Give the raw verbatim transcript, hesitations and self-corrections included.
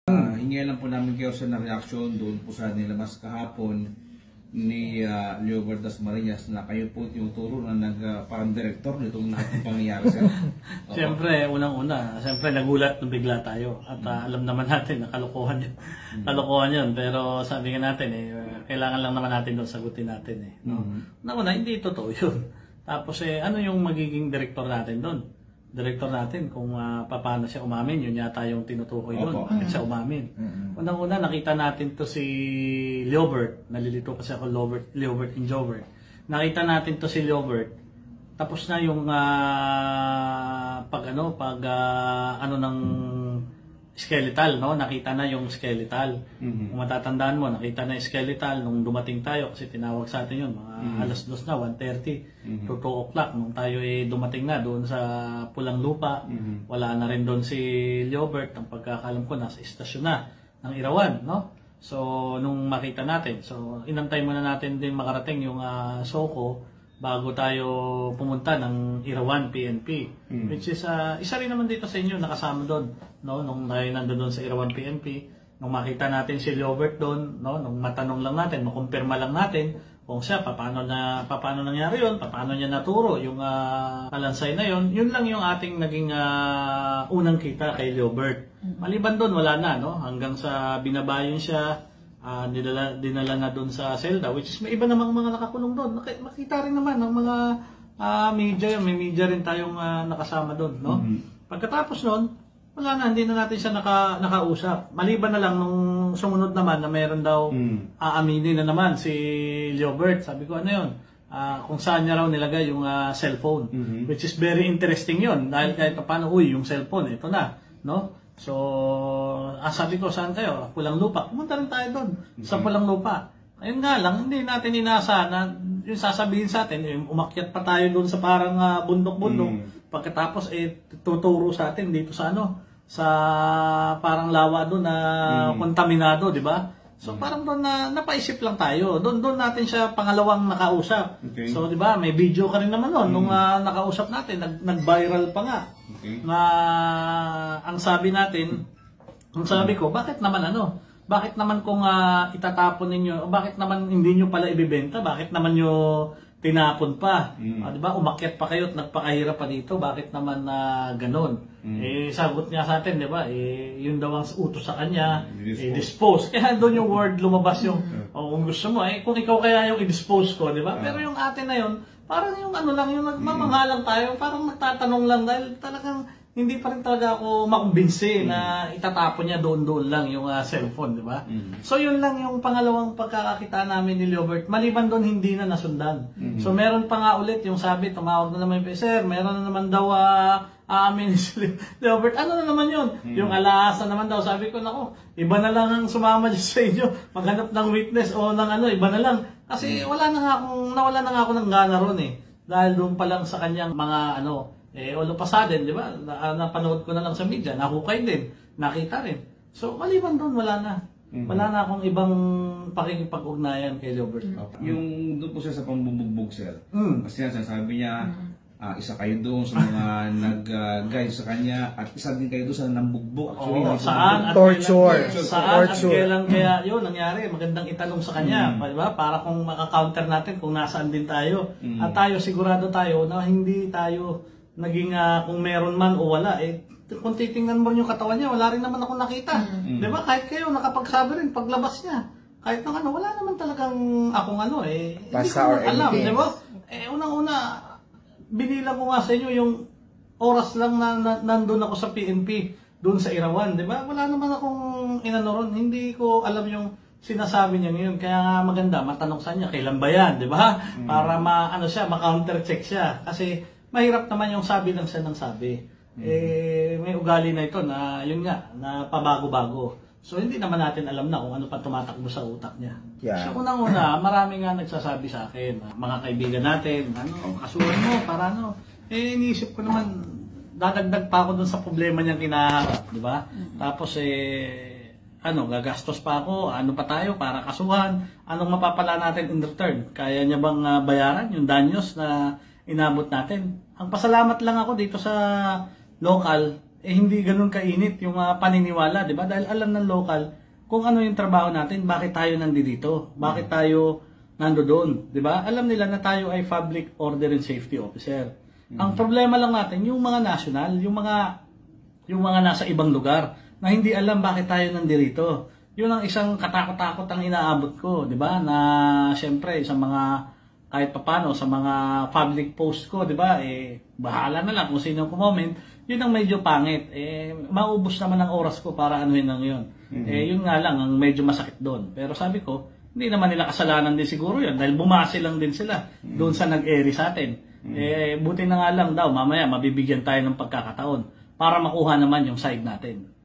Uh, hingi lang po namin kayo sa reaction doon po sa nilabas kahapon ni uh, Leobert Dasmariñas na kayo po tinuturo na nag, uh, parang director nitong pangyayari sir. Siyempre, unang-una, siyempre nagulat nung bigla tayo at uh, alam naman natin na kalokohan yun. Mm-hmm. Kalokohan yun, pero sabi nga natin eh, kailangan lang naman natin doon sagutin natin eh. No? Mm-hmm. Unang-una, hindi totoo yun. Tapos eh, ano yung magiging director natin doon? Director natin kung uh, paano siya umamin, yun yata yung tinutukoy doon, bakit siya umamin. Mm-hmm. Unang-una, nakita natin to si Leobert, nalilito kasi ako Leobert, Leobert and Jovert. Nakita natin to si Leobert, tapos na yung uh, pag ano, pag uh, ano ng skeletal, no? Nakita na yung skeletal. Mm-hmm. Kung matatandaan mo, nakita na yung skeletal nung dumating tayo kasi tinawag sa atin yun, mga mm-hmm. alas dos na, one thirty mm-hmm. to two o'clock nung tayo eh dumating na doon sa Pulang Lupa. Mm-hmm. Wala na rin doon si Leobert, ang pagkakalam ko nasa istasyon na ng Irawan, no? So nung makita natin, so inantay muna natin din makarating yung uh, Soko bago tayo pumunta ng Irawan P N P, mm. which is uh, isa rin naman dito sa inyo nakasama doon, no, nung tayo nandoon sa Irawan P N P, nung makita natin si Leobert doon, no, nung matanong lang natin, makumpirma lang natin kung siya paano na paano nangyari yon, paano niya naturo yung uh, kalansay na yon, yun lang yung ating naging uh, unang kita kay Leobert. Maliban doon wala na, no, hanggang sa binabayon siya. Uh, dinala, dinala na doon sa Zelda, which is may iba namang mga nakakulong doon. Makita rin naman ng mga uh, media, may media rin tayong uh, nakasama doon, no? Mm-hmm. Pagkatapos noon, wala na, hindi na natin siya naka, nakausap. Maliban na lang nung sumunod naman na meron daw mm. aaminin na naman si Leobert. Sabi ko, ano yun? Uh, kung saan niya raw nilagay yung uh, cellphone, mm-hmm. which is very interesting yun. Dahil kahit paano, uy, yung cellphone, ito na, no? So, ah, sabi ko, saan kayo? Pulang Lupa. Pumunta rin tayo doon, okay. Sa Pulang Lupa. Ayun nga lang, hindi natin inaasahan na yung sasabihin sa atin, yung umakyat pa tayo doon sa parang uh, bundok-bundok. Mm. Pagkatapos, eh, tuturo sa atin dito sa ano, sa parang lawa doon na mm. kontaminado, di ba? So, mm. parang doon na napaisip lang tayo. Doon doon natin siya pangalawang nakausap. Okay. So, di ba, may video ka rin naman noon mm. nung uh, nakausap natin, nag, nag-viral pa nga. Okay. Na ang sabi natin, ang sabi ko, bakit naman ano? Bakit naman kung uh, itatapon ninyo, bakit naman hindi nyo pala ibibenta? Bakit naman nyo tinapon pa? Mm. Uh, di ba, umakyat pa kayo at nagpakahirap pa dito, bakit naman uh, ganon? Mm. Eh, sagot niya sa atin, di ba? Eh, yun daw ang utos sa kanya, i-dispose. Eh, dispose. Kaya doon yung word lumabas yung, mm. oh, kung gusto mo, eh, kung ikaw kaya yung i-dispose ko, di ba? Mm. Pero yung atin na yun, parang yung ano lang, yung nagmamangha lang tayo, parang magtatanong lang dahil talagang hindi pa rin talaga ako makumbinsi mm. na itatapon niya doon-doon lang yung uh, cellphone, di ba? Mm. So yun lang yung pangalawang pagkakakita namin ni Leobert. Maliban doon, hindi na nasundan. Mm. So meron pa nga ulit yung sabi, tumawag na naman yung sir, meron na naman daw uh, amin si Leobert. Ano na naman yun? Mm. Yung alaasa naman daw, sabi ko, nako, iba na lang ang sumama dyan sa inyo, maghanap ng witness o ng ano, iba na lang. Kasi wala na nga akong, nawala na nga ako ng gana ron eh. Dahil doon pa lang sa kanyang mga ano, eh, all of a sudden, di ba? Na, napanood ko na lang sa media, nahukay din, nakita rin. So, maliban doon, wala na. Mm-hmm. Wala na akong ibang pakikipag-ugnayan kay Leobert. Okay. Yung doon po siya sa pambubugbog, sir. Mm. Kasi yan, sabi niya, mm. uh, isa kayo doon sa mga nag-guide uh, sa kanya at isa din kayo doon sa nambugbog. Actually, oh, saan at torture. Kailan, saan at kailan kaya yun nangyari? Magandang itanong sa kanya. Mm. Diba? Para kung maka-counter natin kung nasaan din tayo. Mm. At tayo, sigurado tayo na hindi tayo naging uh, kung meron man o wala. Eh, kung titingnan mo yung katawan niya, wala rin naman ako nakita. Mm. Diba? Kahit kayo, nakapagsabi rin paglabas niya. Kahit nang ano, wala naman talagang akong ano eh. Basta hindi ko alam. Diba? Eh, unang-una, binilang ko nga sa inyo yung oras lang na, na nandun ako sa P N P, doon sa Irawan, di ba? Wala naman akong inano ron, hindi ko alam yung sinasabi niya ngayon, kaya nga maganda, matanong sa niya, kailan ba yan, di ba? Mm. Para ma, ano siya, ma-counter check siya, kasi mahirap naman yung sabi lang siya ng sabi. Mm. Eh, may ugali na ito na, yun nga, na pabago-bago. So, hindi naman natin alam na kung ano pa tumatakbo sa utak niya. Yeah. So, unang-una, marami nga nagsasabi sa akin, mga kaibigan natin, ano, kasuhan mo, para ano. Eh, iniisip ko naman, dadagdag pa ako dun sa problema niyang kinaharap, di ba? Mm-hmm. Tapos, eh, ano, gagastos pa ako, ano pa tayo para kasuhan, anong mapapala natin in return? Kaya niya bang uh, bayaran yung danyos na inabot natin? Ang pasalamat lang ako dito sa local, eh hindi ganun kainit yung uh, paniniwala, di ba? Dahil alam ng local kung ano yung trabaho natin, bakit tayo nandito, bakit tayo nandoon, di ba? Alam nila na tayo ay Public Order and Safety Officer. Mm-hmm. Ang problema lang natin, yung mga national, yung mga yung mga nasa ibang lugar na hindi alam bakit tayo nandito. Yun ang isang katakot-takot ang inaabot ko, di ba? Na siyempre sa mga kahit papano sa mga public post ko, di ba? Eh bahala na lang kung sino comment. Yun ang medyo pangit. Eh maubos naman ang oras ko para anuhin lang yun. Mm-hmm. Eh yun nga lang ang medyo masakit doon. Pero sabi ko, hindi naman nila kasalanan din siguro yun dahil bumase lang din sila doon sa nag-eri sa atin. Mm-hmm. Eh buti na nga lang daw mamaya mabibigyan tayo ng pagkakataon para makuha naman yung side natin.